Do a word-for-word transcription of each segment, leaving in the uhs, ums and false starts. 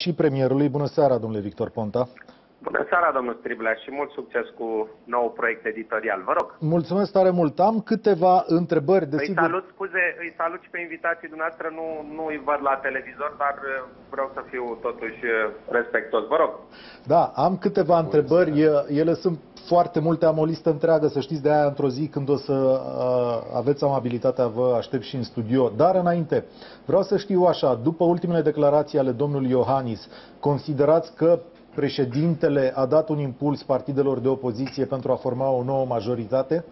Și premierului. Bună seara, domnule Victor Ponta. Bună seara, domnul Striblea, și mult succes cu nou proiect editorial. Vă rog. Mulțumesc tare mult. Am câteva întrebări, desigur. Îi salut, scuze, îi salut și pe invitații dumneavoastră. Nu, nu îi văd la televizor, dar vreau să fiu totuși respectos. Vă rog. Da, am câteva întrebări. Ele sunt foarte multe, am o listă întreagă, să știți, de aia într-o zi când o să uh, aveți amabilitatea, vă aștept și în studio. Dar înainte, vreau să știu așa, după ultimele declarații ale domnului Iohannis, considerați că președintele a dat un impuls partidelor de opoziție pentru a forma o nouă majoritate?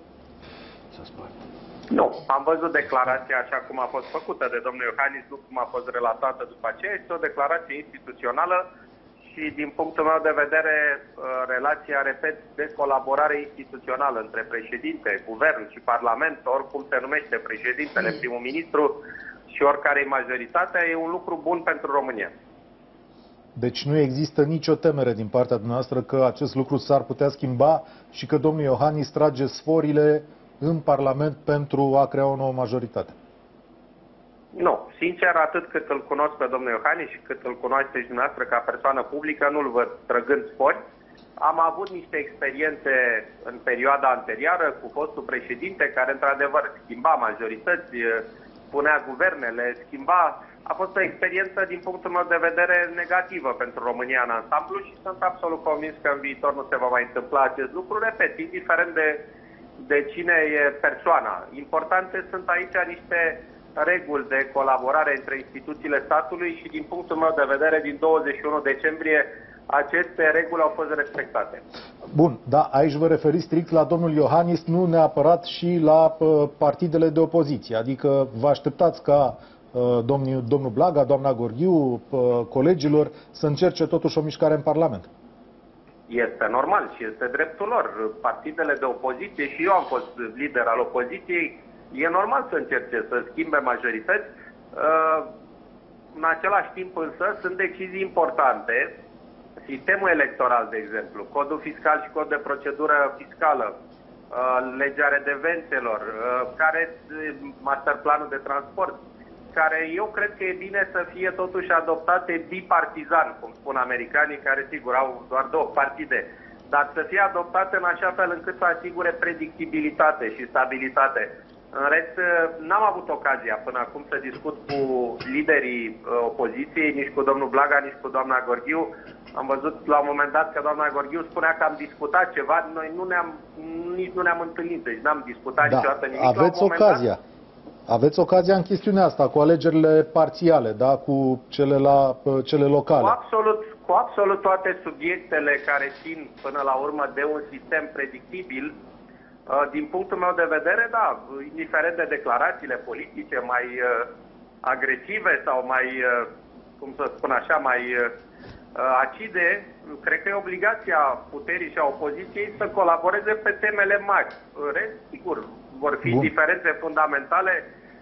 Nu. Am văzut declarația așa cum a fost făcută de domnul Iohannis, nu cum a fost relatată după aceea. Este o declarație instituțională și, din punctul meu de vedere, relația, repet, de colaborare instituțională între președinte, guvern și parlament, oricum se numește președintele, primul ministru și oricare majoritatea, e un lucru bun pentru România. Deci nu există nicio temere din partea dumneavoastră că acest lucru s-ar putea schimba și că domnul Iohannis trage sforile în Parlament pentru a crea o nouă majoritate? Nu. Sincer, atât cât îl cunosc pe domnul Iohannis și cât îl cunoașteți dumneavoastră ca persoană publică, nu-l văd trăgând sfori. Am avut niște experiențe în perioada anterioară cu fostul președinte care, într-adevăr, schimba majorități, punea guvernele, schimba. A fost o experiență, din punctul meu de vedere, negativă pentru România în ansamblu și sunt absolut convins că în viitor nu se va mai întâmpla acest lucru. Repet, indiferent de, de cine e persoana. Importante sunt aici niște reguli de colaborare între instituțiile statului și, din punctul meu de vedere, din douăzeci și unu decembrie, aceste reguli au fost respectate. Bun, da, aici vă referiți strict la domnul Iohannis, nu neapărat și la uh, partidele de opoziție. Adică vă așteptați ca Domnul, domnul Blaga, doamna Gheorghiu, colegilor, să încerce totuși o mișcare în Parlament. Este normal și este dreptul lor. Partidele de opoziție, și eu am fost lider al opoziției, e normal să încerce să schimbe majorități. În același timp însă sunt decizii importante. Sistemul electoral, de exemplu, codul fiscal și cod de procedură fiscală, legea redevențelor, care masterplanul de transport, care eu cred că e bine să fie totuși adoptate bipartizan, cum spun americanii, care sigur au doar două partide, dar să fie adoptate în așa fel încât să asigure predictibilitate și stabilitate. În rest, n-am avut ocazia până acum să discut cu liderii opoziției, nici cu domnul Blaga, nici cu doamna Gheorghiu. Am văzut la un moment dat că doamna Gheorghiu spunea că am discutat ceva, noi nu ne-am, nici nu ne-am întâlnit, deci n-am discutat da, niciodată nimic. Aveți ocazia. Dat, Aveți ocazia în chestiunea asta, cu alegerile parțiale, da? Cu cele, la, cele locale. Cu absolut, cu absolut toate subiectele care țin până la urmă de un sistem predictibil. Din punctul meu de vedere, da, indiferent de declarațiile politice mai agresive sau mai, cum să spun așa, mai acide, cred că e obligația puterii și a opoziției să colaboreze pe temele mari. În rest, sigur, vor fi Bun. diferențe fundamentale.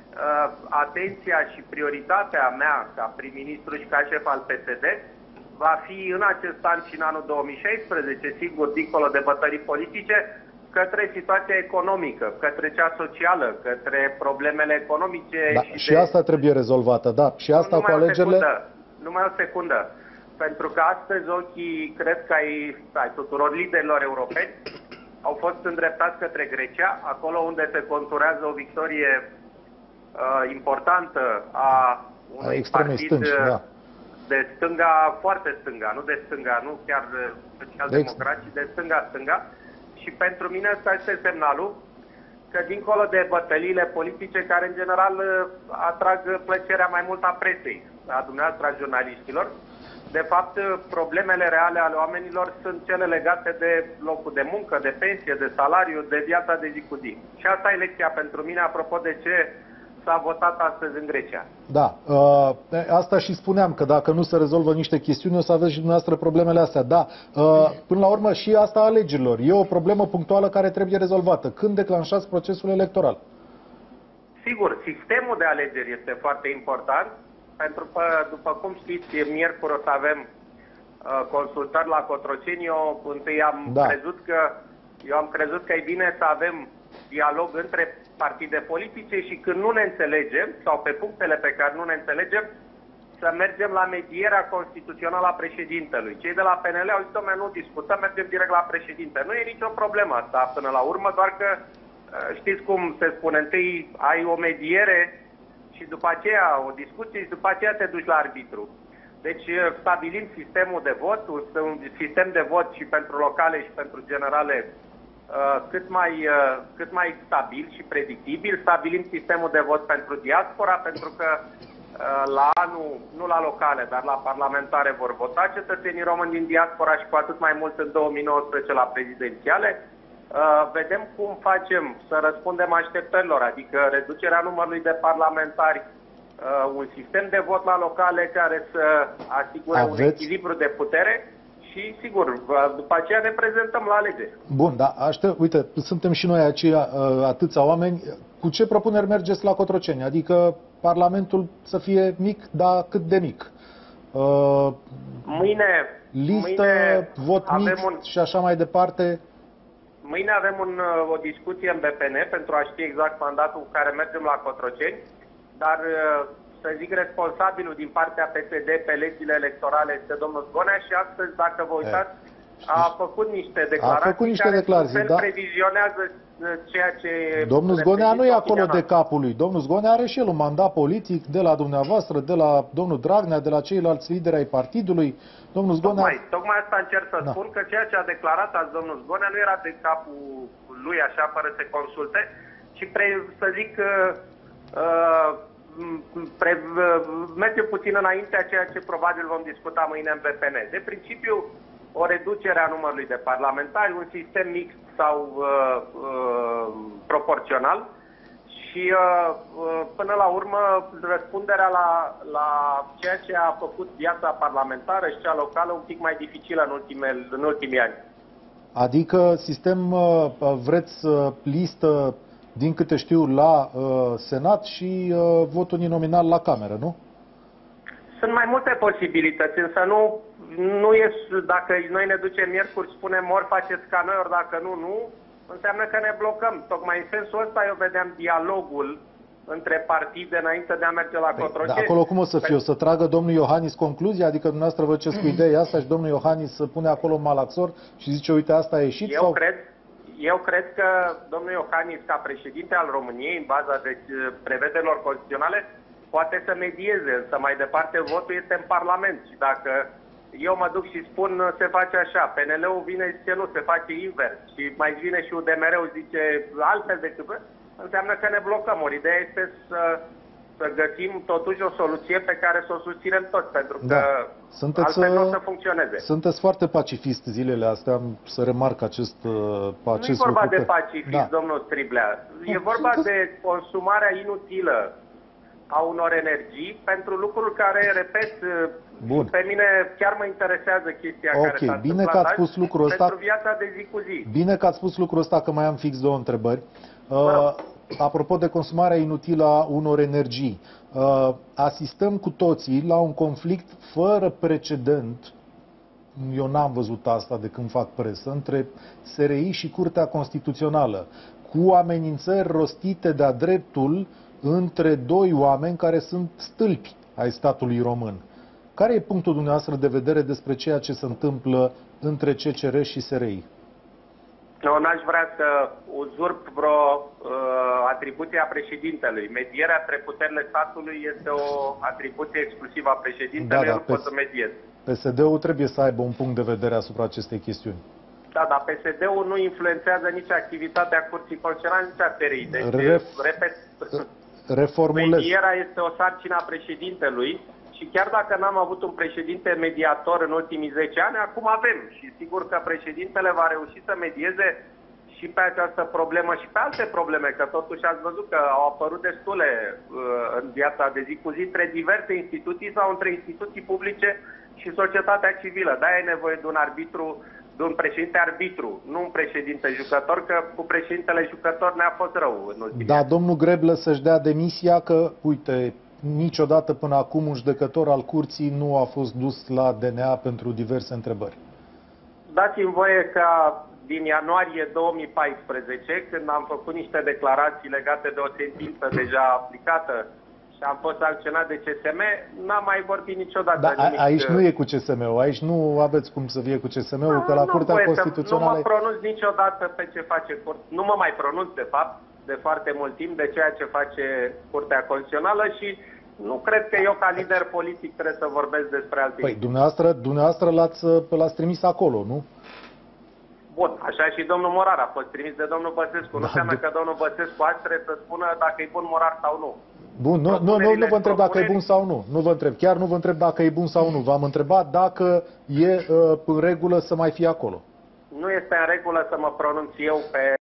Atenția și prioritatea mea ca prim-ministru și ca șef al P S D va fi în acest an și în anul două mii șaisprezece, sigur, dincolo de bătălii politice, către situația economică, către cea socială, către problemele economice. Da, și, și de... asta trebuie rezolvată, da. Și asta nu, cu alegerile... Numai o secundă. Pentru că astăzi ochii, cred că ai, ai tuturor liderilor europeni, au fost îndreptați către Grecia, acolo unde se conturează o victorie uh, importantă a unui partid stângi, da. de stânga, foarte stânga, nu de stânga, nu chiar social-democrați, ci de stânga-stânga. Și pentru mine ăsta este semnalul că, dincolo de bătăliile politice, care în general atrag plăcerea mai mult a presei, a dumneavoastră, a jurnaliștilor, de fapt, problemele reale ale oamenilor sunt cele legate de locul de muncă, de pensie, de salariu, de viața de zi cu zi. Și asta e lecția pentru mine, apropo de ce s-a votat astăzi în Grecia. Da, asta și spuneam, că dacă nu se rezolvă niște chestiuni, o să aveți și dumneavoastră problemele astea. Da, până la urmă și asta a alegerilor. E o problemă punctuală care trebuie rezolvată. Când declanșați procesul electoral? Sigur, sistemul de alegeri este foarte important. Pentru că, după cum știți, miercuri o să avem uh, consultări la Cotroceni. Eu întâi am da. crezut că eu am crezut că e bine să avem dialog între partide politice și când nu ne înțelegem, sau pe punctele pe care nu ne înțelegem, să mergem la medierea constituțională a președintelui. Cei de la P N L au zis, dom'le, nu discutăm, mergem direct la președinte. Nu e nicio problemă asta până la urmă, doar că știți cum se spune, întâi ai o mediere și după aceea o discuție și după aceea te duci la arbitru. Deci stabilim sistemul de vot, un sistem de vot și pentru locale și pentru generale cât mai, cât mai stabil și predictibil. Stabilim sistemul de vot pentru diaspora, pentru că la anul, nu la locale, dar la parlamentare vor vota cetățenii români din diaspora și cu atât mai mult în două mii nouăsprezece la prezidențiale. Vedem cum facem să răspundem așteptărilor, adică reducerea numărului de parlamentari, un sistem de vot la locale care să asigure Aveți... un echilibru de putere și, sigur, după aceea ne prezentăm la alegeri. Bun, dar aștept, uite, suntem și noi aceia, atâția oameni. Cu ce propuneri mergeți la Cotroceni? Adică Parlamentul să fie mic, dar cât de mic? Uh, mâine, listă, mâine vot mixt un... și așa mai departe? Mâine avem un, o discuție în B P N pentru a ști exact mandatul cu care mergem la Cotroceni, dar să zic, responsabilul din partea P S D pe legile electorale este domnul Zgonea și astăzi, dacă vă uitați, a făcut niște declarații, a făcut niște care declarații, da? previzionează ceea ce... Domnul Zgonea nu e acolo de capul lui. Domnul Zgonea are și el un mandat politic de la dumneavoastră, de la domnul Dragnea, de la ceilalți lideri ai partidului. Domnul Zgonea... Tocmai, tocmai asta încerc să da. spun, că ceea ce a declarat azi domnul Zgonea nu era de capul lui așa, fără să consulte, ci pre, să zic... Uh, Pre, merge puțin înainte a ceea ce probabil vom discuta mâine în B P N. De principiu, o reducere a numărului de parlamentari, un sistem mixt sau uh, uh, proporțional și uh, uh, până la urmă răspunderea la, la ceea ce a făcut viața parlamentară și cea locală un pic mai dificilă în, ultime, în ultimii ani. Adică sistem, uh, vreți uh, listă, din câte știu, la uh, Senat și uh, vot uninominal la Cameră, nu? Sunt mai multe posibilități, însă nu, nu e, dacă noi ne ducem miercuri, spunem ori faceți ca noi, ori dacă nu, nu, înseamnă că ne blocăm. Tocmai în sensul ăsta eu vedeam dialogul între partide înainte de a merge la Cotroceni. Păi, acolo cum o să fie? O să tragă domnul Iohannis concluzia? Adică dumneavoastră vă ceți cu ideea asta și domnul Iohannis să pune acolo malaxor și zice, uite, asta a ieșit? Eu sau... cred... Eu cred că domnul Iohannis, ca președinte al României, în baza de prevederilor constituționale, poate să medieze, însă mai departe votul este în Parlament. Și dacă eu mă duc și spun se face așa, P N L-ul vine și zice nu, se face invers, și mai vine și U D M R-ul zice altfel decât, înseamnă că ne blocăm. Ori ideea este să, să găsim totuși o soluție pe care să o susținem toți, pentru că da. Sunteți, altfel nu o să funcționeze. Sunteți foarte pacifist zilele astea, am să remarc acest, acest Nu e vorba lucru de că... pacifist, da. domnul Striblea. E vorba de consumarea inutilă a unor energii pentru lucruri care, repet, Bun. pe mine chiar mă interesează chestia okay. care s-a Bine că ați spus lucrul ăsta. Pentru viața de zi cu zi. Bine că ați spus lucrul ăsta, că mai am fix două întrebări. Uh, apropo de consumarea inutilă a unor energii, uh, asistăm cu toții la un conflict fără precedent, eu n-am văzut asta de când fac presă, între S R I și Curtea Constituțională, cu amenințări rostite de-a dreptul între doi oameni care sunt stâlpi ai statului român. Care e punctul dumneavoastră de vedere despre ceea ce se întâmplă între C C R și S R I? Eu n-aș vrea să uzurp vreo uh, atribuție a președintelui. Medierea între puterile statului este o atribuție exclusivă a președintelui, da, da, eu nu pot să mediez. P S D-ul trebuie să aibă un punct de vedere asupra acestei chestiuni. Da, dar P S D-ul nu influențează nici activitatea Curții Constituționale, nici a S R I. Deci, Ref... repet, reformulez. Medierea este o sarcină a președintelui. Și chiar dacă n-am avut un președinte mediator în ultimii zece ani, acum avem. Și sigur că președintele va reuși să medieze și pe această problemă și pe alte probleme, că totuși ați văzut că au apărut destule uh, în viața de zi cu zi între diverse instituții sau între instituții publice și societatea civilă. De-aia e nevoie de un arbitru, de un președinte arbitru, nu un președinte jucător, că cu președintele jucător ne-a fost rău în ultimii Da, ani. domnul Greblă să-și dea demisia că, uite, niciodată până acum un judecător al curții nu a fost dus la D N A pentru diverse întrebări. Dați-mi voie ca din ianuarie două mii paisprezece, când am făcut niște declarații legate de o sentință deja aplicată și am fost sancționat de C S M, n-am mai vorbit niciodată Da, nimic. aici nu e cu C S M-ul, aici nu aveți cum să fie cu C S M-ul, că la nu Curtea voie să- Constituțională... Nu mă pronunț niciodată pe ce face Curtea. Nu mă mai pronunț, de fapt, de foarte mult timp, de ceea ce face Curtea Constituțională și nu cred că eu, ca lider politic, trebuie să vorbesc despre alte Păi, chestii. dumneavoastră, dumneavoastră l-ați, l-ați trimis acolo, nu? Bun, așa și domnul Morar a fost trimis de domnul Băsescu. Nu Da, înseamnă de- că domnul Băsescu azi trebuie să spună dacă e bun Morar sau nu. Bun, nu, nu, nu, nu Propunerile, vă întreb dacă e propuneri- bun sau nu. Nu vă întreb, chiar nu vă întreb dacă e bun sau nu. V-am întrebat dacă e uh, în regulă să mai fie acolo. Nu este în regulă să mă pronunț eu pe